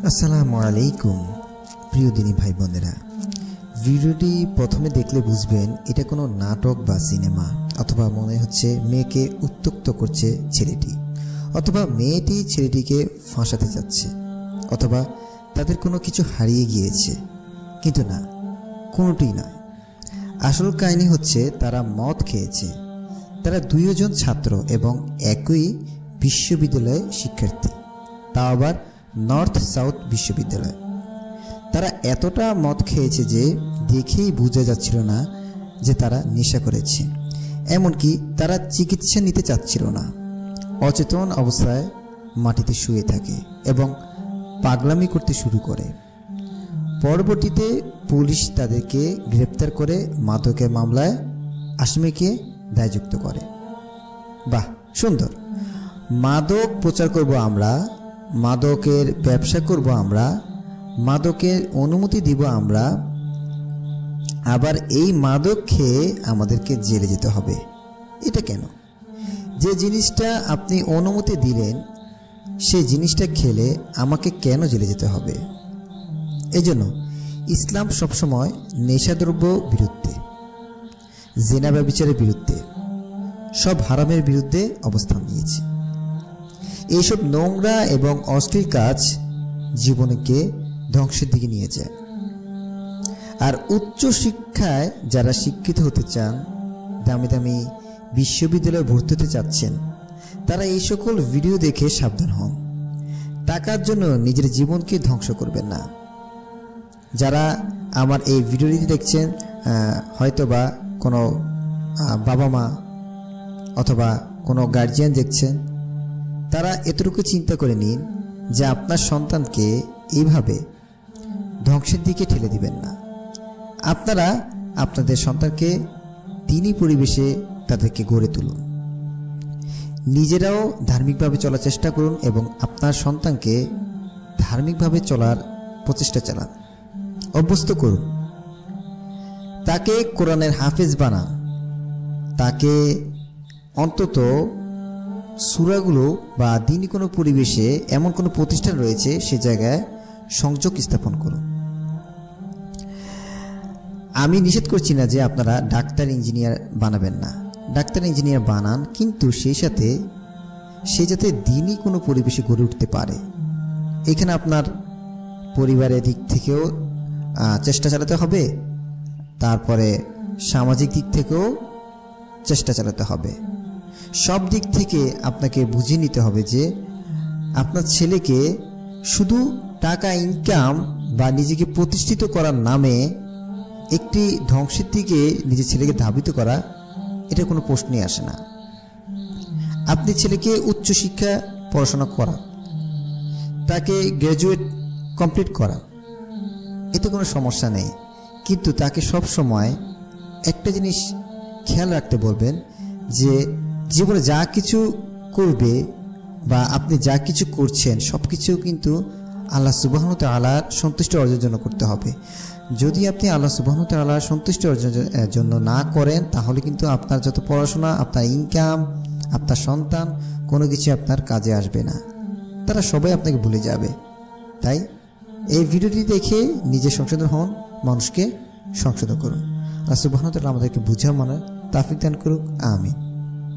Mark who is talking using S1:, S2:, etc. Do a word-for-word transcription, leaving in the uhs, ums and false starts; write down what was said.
S1: আসসালামু আলাইকুম প্রিয় দিনী ভাই বোনেরা, ভিডিওটি প্রথমে দেখলে বুঝবেন এটা কোনো নাটক বা সিনেমা, অথবা মনে হচ্ছে মেয়েকে উত্ত্যক্ত করছে ছেলেটি, অথবা মেয়েটি ছেলেটিকে ফাঁসাতে যাচ্ছে, অথবা তাদের কোনো কিছু হারিয়ে গিয়েছে। কিন্তু না, কোনোটিই নয়। আসল কাহিনী হচ্ছে তারা মদ খেয়েছে। তারা দুইজন ছাত্র এবং একই বিশ্ববিদ্যালয়ের শিক্ষার্থী, তাও আবার নর্থ সাউথ বিশ্ববিদ্যালয়। তারা এতটা মদ খেয়েছে যে দেখেই বোঝা যাচ্ছিল না যে তারা নেশা করেছে। এমনকি তারা চিকিৎসা নিতে চাচ্ছিল না। অচেতন অবস্থায় মাটিতে শুয়ে থাকে এবং পাগলামি করতে শুরু করে। পরবর্তীতে পুলিশ তাদেরকে গ্রেপ্তার করে মাদকের মামলায় আসামিকে দায়যুক্ত করে। বাহ, সুন্দর। মাদক প্রচার করব আমরা, মাদকের ব্যবসা করব আমরা, মাদকের অনুমতি দিব আমরা, আবার এই মাদক খেয়ে আমাদেরকে জেলে যেতে হবে। এটা কেন? যে জিনিসটা আপনি অনুমতি দিলেন সেই জিনিসটা খেলে আমাকে কেন জেলে যেতে হবে? এজন্য ইসলাম সবসময় নেশাদ্রব্য বিরুদ্ধে, জিনা ব্যভিচারের বিরুদ্ধে, সব হারামের বিরুদ্ধে অবস্থান নিয়েছে। এইসব নোংরা এবং অশ্লীল কাজ জীবনকে ধ্বংসের দিকে নিয়ে যায়। আর উচ্চ শিক্ষায় যারা শিক্ষিত হতে চান, দামি দামি বিশ্ববিদ্যালয়ে ভর্তি হতে চাচ্ছেন, তারা এই সকল ভিডিও দেখে সাবধান হন। টাকার জন্য নিজের জীবনকে ধ্বংস করবেন না। যারা আমার এই ভিডিওটি দেখছেন, হয়তোবা কোনো বাবা মা অথবা কোনো গার্জিয়ান দেখছেন, তারা এতটুকু চিন্তা করে নিন যে আপনার সন্তানকে এইভাবে ধ্বংসের দিকে ঠেলে দিবেন না। আপনারা আপনাদের সন্তানকে দিনী পরিবেশে তাদেরকে গড়ে তুলুন। নিজেরাও ধার্মিকভাবে চলার চেষ্টা করুন এবং আপনার সন্তানকে ধার্মিকভাবে চলার প্রচেষ্টা চালান, অভ্যস্ত করুন। তাকে কোরআনের হাফেজ বানান। তাকে অন্তত সূরাগুলো বা দিনী কোনো পরিবেশে এমন কোনো প্রতিষ্ঠান রয়েছে সে জায়গায় সংযোগ স্থাপন করুন। আমি নিষেধ করছি না যে আপনারা ডাক্তার ইঞ্জিনিয়ার বানাবেন না, ডাক্তার ইঞ্জিনিয়ার বানান, কিন্তু সেই সাথে সে যাতে দিনী কোনো পরিবেশে গড়ে উঠতে পারে। এখানে আপনার পরিবারের দিক থেকেও চেষ্টা চালাতে হবে, তারপরে সামাজিক দিক থেকেও চেষ্টা চালাতে হবে। সব দিক থেকে আপনাকে বুঝিয়ে নিতে হবে যে আপনার ছেলেকে শুধু টাকা ইনকাম বা নিজেকে প্রতিষ্ঠিত করার নামে একটি ধ্বংসের দিকে নিজের ছেলেকে ধাবিত করা, এটা কোনো প্রশ্নই আসে না। আপনি ছেলেকে উচ্চশিক্ষা পড়াশোনা করান, তাকে গ্র্যাজুয়েট কমপ্লিট করান, এতে কোনো সমস্যা নেই। কিন্তু তাকে সব সময় একটা জিনিস খেয়াল রাখতে বলবেন যে জীবনে যা কিছু করবে বা আপনি যা কিছু করছেন সব কিছু কিন্তু আল্লাহ সুবহানাহু ওয়া তাআলার সন্তুষ্টি অর্জনের জন্য করতে হবে। যদি আপনি আল্লাহ সুবহানাহু ওয়া তাআলার সন্তুষ্টি অর্জনের জন্য না করেন, তাহলে কিন্তু আপনার যত পড়াশোনা, আপনার ইনকাম, আপনার সন্তান, কোনো কিছু আপনার কাজে আসবে না। তারা সবাই আপনাকে ভুলে যাবে। তাই এই ভিডিওটি দেখে নিজে সংশোধন হন, মানুষকে সংশোধন করুন। আল্লাহ সুবহানাহু ওয়া তাআলা আমাদেরকে বুঝা মানার তৌফিক দান করুক। আমিন।